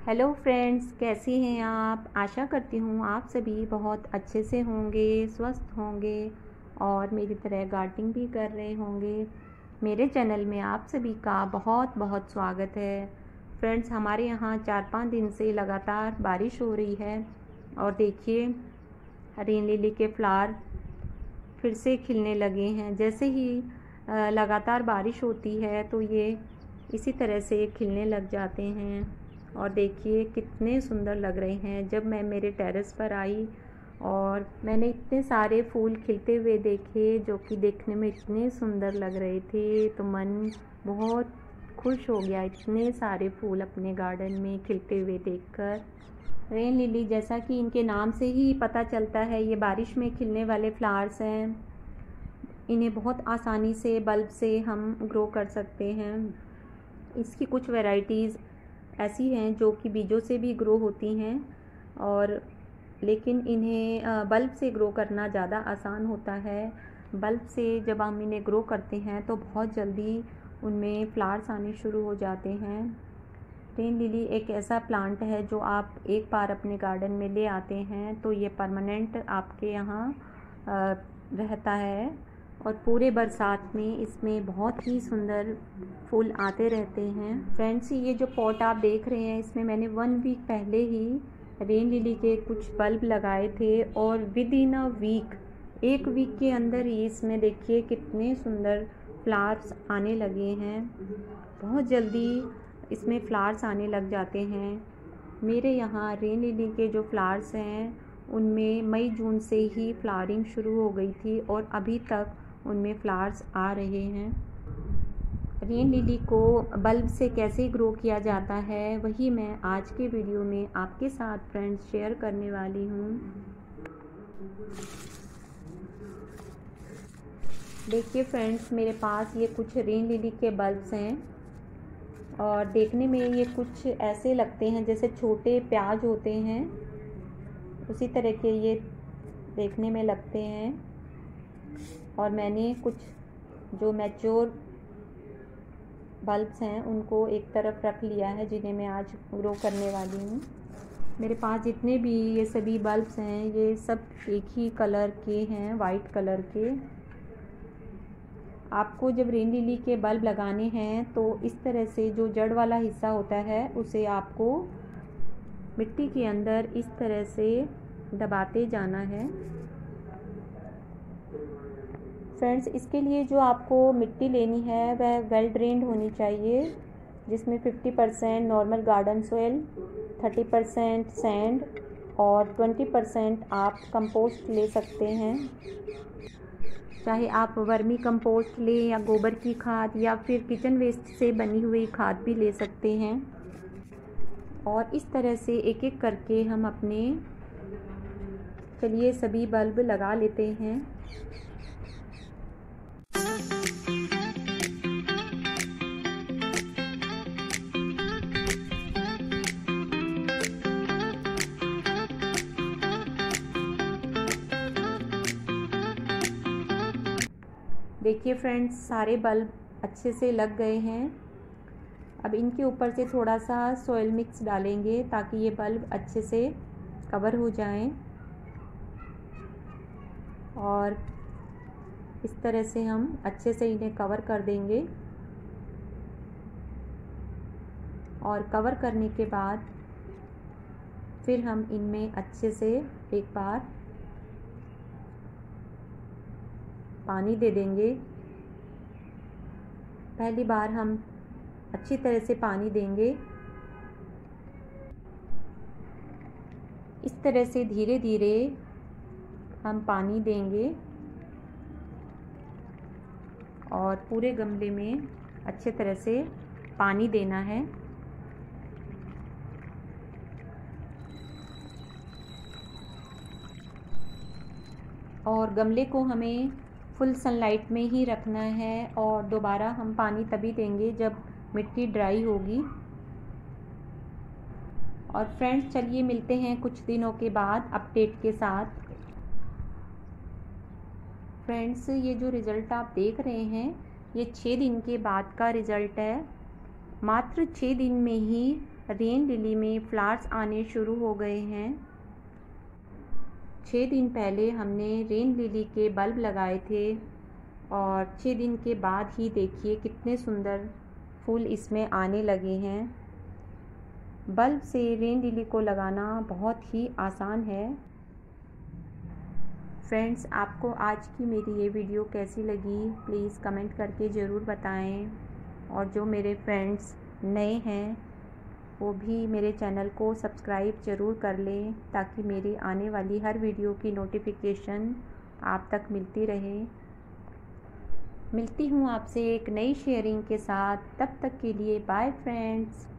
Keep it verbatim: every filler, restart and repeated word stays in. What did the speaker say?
Hello friends, कैसी हैं आप। आशा करती हूँ आप सभी बहुत अच्छे से होंगे, स्वस्थ होंगे और मेरी तरह गार्डनिंग भी कर रहे होंगे। मेरे चैनल में आप सभी का बहुत बहुत स्वागत है। फ्रेंड्स, हमारे यहाँ चार पाँच दिन से लगातार बारिश हो रही है और देखिए रेन लिली के फ्लावर फिर से खिलने लगे हैं। जैसे ही लगातार बारिश होती है तो ये इसी तरह से खिलने लग जाते हैं और देखिए कितने सुंदर लग रहे हैं। जब मैं मेरे टेरेस पर आई और मैंने इतने सारे फूल खिलते हुए देखे जो कि देखने में इतने सुंदर लग रहे थे तो मन बहुत खुश हो गया इतने सारे फूल अपने गार्डन में खिलते हुए देखकर। रेन लिली, जैसा कि इनके नाम से ही पता चलता है, ये बारिश में खिलने वाले फ्लावर्स हैं। इन्हें बहुत आसानी से बल्ब से हम ग्रो कर सकते हैं। इसकी कुछ वैरायटीज़ ऐसी हैं जो कि बीजों से भी ग्रो होती हैं और लेकिन इन्हें बल्ब से ग्रो करना ज़्यादा आसान होता है। बल्ब से जब हम इन्हें ग्रो करते हैं तो बहुत जल्दी उनमें फ्लावर्स आने शुरू हो जाते हैं। रेन लिली एक ऐसा प्लांट है जो आप एक बार अपने गार्डन में ले आते हैं तो ये परमानेंट आपके यहाँ रहता है और पूरे बरसात में इसमें बहुत ही सुंदर फूल आते रहते हैं। फ्रेंड्स, ये जो पॉट आप देख रहे हैं इसमें मैंने वन वीक पहले ही रेन लिली के कुछ बल्ब लगाए थे और विद इन अ वीक एक वीक के अंदर ही इसमें देखिए कितने सुंदर फ्लावर्स आने लगे हैं। बहुत जल्दी इसमें फ्लावर्स आने लग जाते हैं। मेरे यहाँ रेन लिली के जो फ्लावर्स हैं उनमें मई जून से ही फ्लावरिंग शुरू हो गई थी और अभी तक उनमें फ्लावर्स आ रहे हैं। रेन लिली को बल्ब से कैसे ग्रो किया जाता है वही मैं आज के वीडियो में आपके साथ फ्रेंड्स शेयर करने वाली हूँ। देखिए फ्रेंड्स, मेरे पास ये कुछ रेन लिली के बल्ब्स हैं और देखने में ये कुछ ऐसे लगते हैं जैसे छोटे प्याज होते हैं, उसी तरह के ये देखने में लगते हैं। और मैंने कुछ जो मैच्योर बल्ब्स हैं उनको एक तरफ रख लिया है जिन्हें मैं आज ग्रो करने वाली हूँ। मेरे पास जितने भी ये सभी बल्ब्स हैं ये सब एक ही कलर के हैं, वाइट कलर के। आपको जब रेन लिली के बल्ब लगाने हैं तो इस तरह से जो जड़ वाला हिस्सा होता है उसे आपको मिट्टी के अंदर इस तरह से दबाते जाना है। फ्रेंड्स, इसके लिए जो आपको मिट्टी लेनी है वह वेल ड्रेन्ड होनी चाहिए, जिसमें fifty percent normal garden soil, thirty percent sand और ट्वेंटी परसेंट आप कंपोस्ट ले सकते हैं। चाहे आप वर्मी कंपोस्ट लें या गोबर की खाद या फिर किचन वेस्ट से बनी हुई खाद भी ले सकते हैं। और इस तरह से एक एक करके हम अपने चलिए सभी बल्ब लगा लेते हैं। देखिए फ्रेंड्स, सारे बल्ब अच्छे से लग गए हैं। अब इनके ऊपर से थोड़ा सा सॉइल मिक्स डालेंगे ताकि ये बल्ब अच्छे से कवर हो जाएं और इस तरह से हम अच्छे से इन्हें कवर कर देंगे। और कवर करने के बाद फिर हम इनमें अच्छे से एक बार पानी दे देंगे। पहली बार हम अच्छी तरह से पानी देंगे। इस तरह से धीरे धीरे हम पानी देंगे और पूरे गमले में अच्छे तरह से पानी देना है। और गमले को हमें फुल सनलाइट में ही रखना है और दोबारा हम पानी तभी देंगे जब मिट्टी ड्राई होगी। और फ्रेंड्स, चलिए मिलते हैं कुछ दिनों के बाद अपडेट के साथ। फ्रेंड्स, ये जो रिज़ल्ट आप देख रहे हैं ये छः दिन के बाद का रिज़ल्ट है। मात्र छः दिन में ही रेन लिली में फ्लावर्स आने शुरू हो गए हैं। छः दिन पहले हमने रेन लिली के बल्ब लगाए थे और छः दिन के बाद ही देखिए कितने सुंदर फूल इसमें आने लगे हैं। बल्ब से रेन लिली को लगाना बहुत ही आसान है। फ्रेंड्स, आपको आज की मेरी ये वीडियो कैसी लगी प्लीज़ कमेंट करके ज़रूर बताएं। और जो मेरे फ्रेंड्स नए हैं वो भी मेरे चैनल को सब्सक्राइब ज़रूर कर लें ताकि मेरी आने वाली हर वीडियो की नोटिफिकेशन आप तक मिलती रहे। मिलती हूँ आपसे एक नई शेयरिंग के साथ, तब तक के लिए बाय फ्रेंड्स।